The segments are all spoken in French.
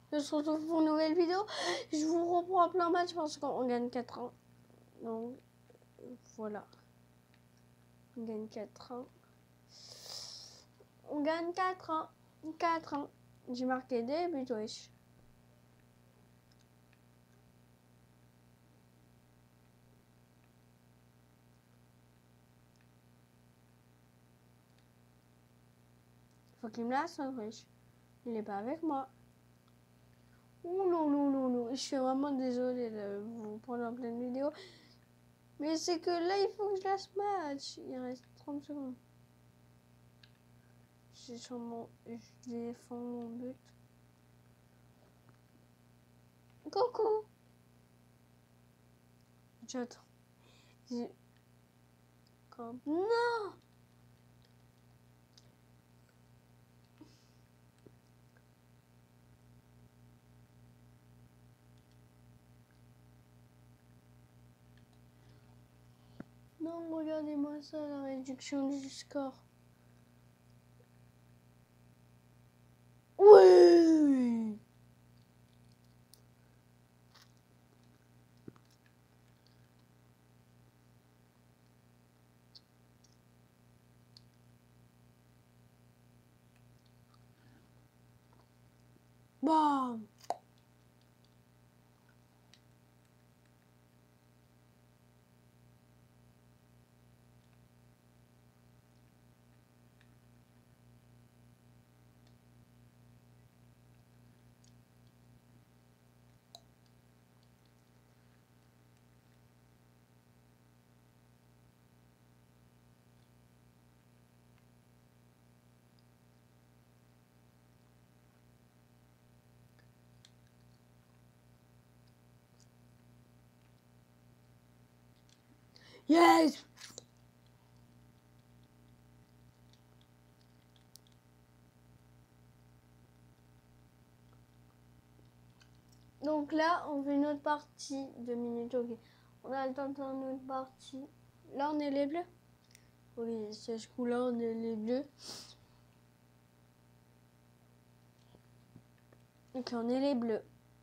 On se retrouve pour une nouvelle vidéo. Je vous reprends à plein match parce qu'on gagne 4-1. Donc, voilà. On gagne 4-1. On gagne 4-1. 4-1. J'ai marqué des buts, wesh. Faut qu'il me laisse, wesh. Il est pas avec moi. Oh non, non, non, non. Je suis vraiment désolée de vous prendre en pleine vidéo. Mais c'est que là, il faut que je laisse match. Il reste 30 secondes. Je défends mon but. Coucou. J'attends. Non. Non, regardez-moi ça, la réduction du score. Oui. Bam. Yes. Donc là, on fait une autre partie, 2 minutes, ok. On a le temps de faire une autre partie. Là, on est les bleus. Oui, c'est ce coup-là, on est les bleus. Ok, on est les bleus.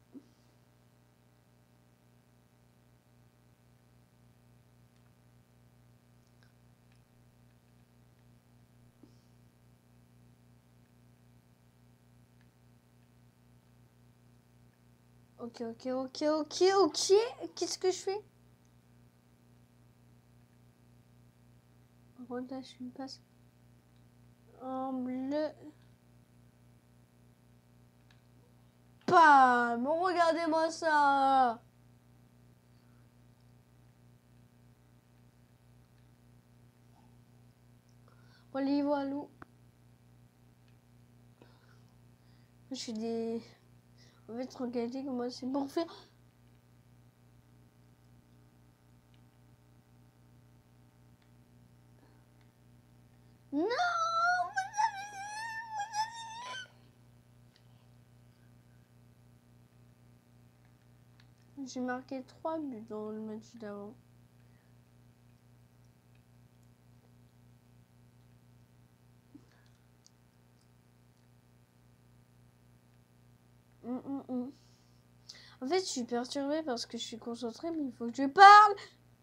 Ok, ok, ok, ok, ok. Qu'est-ce que je fais? Par contre, là, je suis passe en bleu. Bam! Regardez-moi ça! Voilà, voilà. Je suis des... En fait, regardez comment c'est pour faire. Non! J'ai marqué 3 buts dans le match d'avant. En fait, je suis perturbée parce que je suis concentrée, mais il faut que je parle.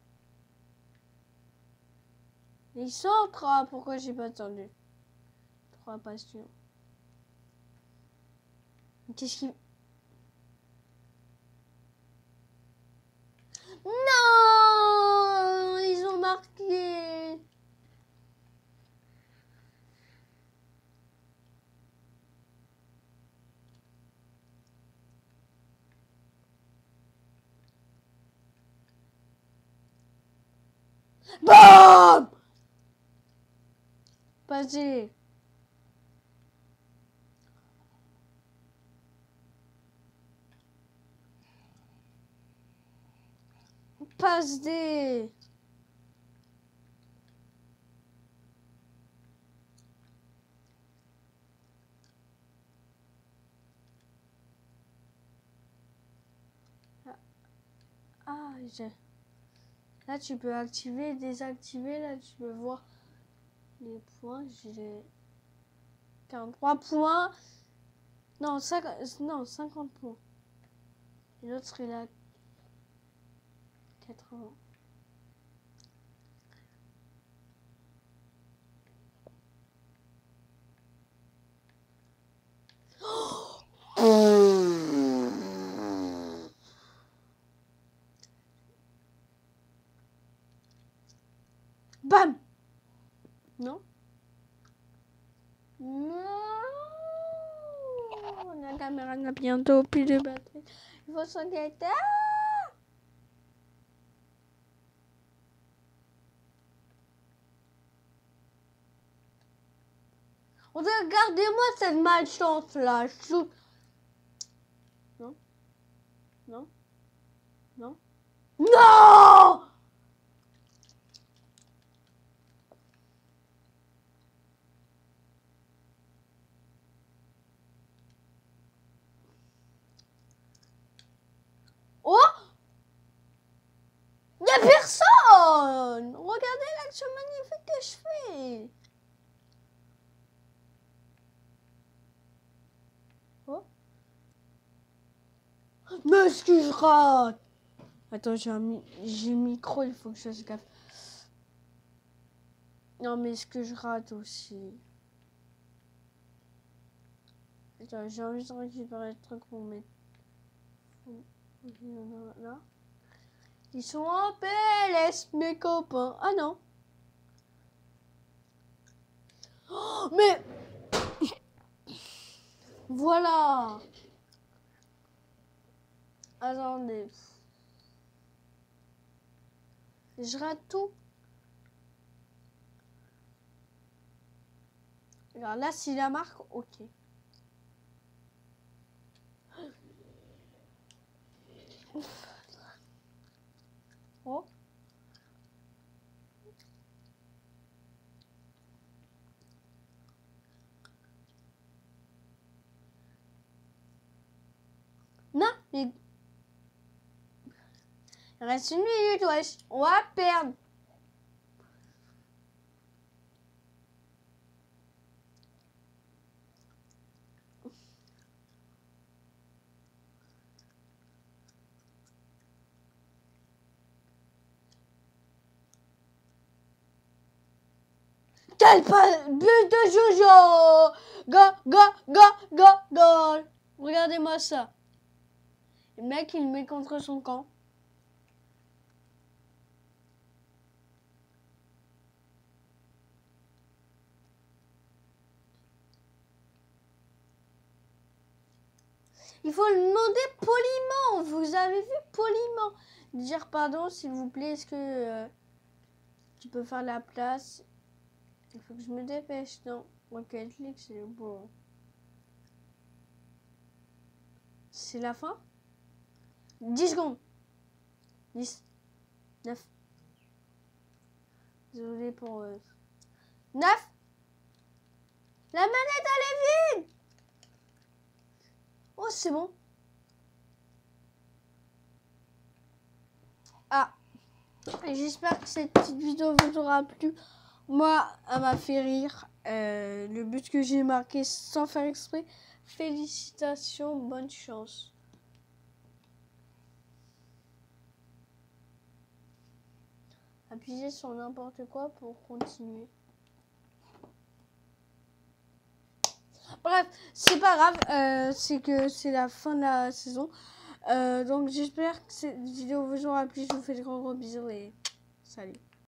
Il centre, ah, pourquoi j'ai pas attendu? 3 passions. Qu'est-ce qu'il... Non! Ils ont marqué. BAM! Passez. Passe des... Ah, là, tu peux activer, désactiver. Là, tu peux voir les points. J'ai 43 points. Non, 50 points. Et l'autre, il a 80. Bam! Non? Non! La caméra n'a bientôt plus de batterie. Il faut s'inquiéter. Regardez-moi cette malchance là. Non? Non? Non? Non! Oh! Il n'y a personne! Regardez l'action magnifique que je fais! Oh! Mais est-ce que je rate? Attends, j'ai le micro, il faut que je fasse gaffe. Non, mais est-ce que je rate aussi? Attends, j'ai envie de récupérer le truc pour mettre. Là. Ils sont en PLS, mes copains. Ah non. Oh, mais. Voilà. Attendez. Je rate tout. Alors là, si la marque, ok. Oh. Non, mais... Il reste une minute, wesh. On va perdre. Quel but de Jojo! Go! Regardez-moi ça. Le mec, il met contre son camp. Il faut le demander poliment. Vous avez vu poliment. Dire pardon, s'il vous plaît, est-ce que tu peux faire la place? Il faut que je me dépêche. Non, Rocket League, c'est bon. C'est la fin? 10 secondes. 10. 9. Désolé pour... 9. La manette, elle est vide. Oh, c'est bon. Ah. J'espère que cette petite vidéo vous aura plu. Moi, elle m'a fait rire. Le but que j'ai marqué sans faire exprès. Félicitations, bonne chance. Appuyez sur n'importe quoi pour continuer. Bref, c'est pas grave. C'est que c'est la fin de la saison. Donc j'espère que cette vidéo vous aura plu. Je vous fais de gros bisous et salut.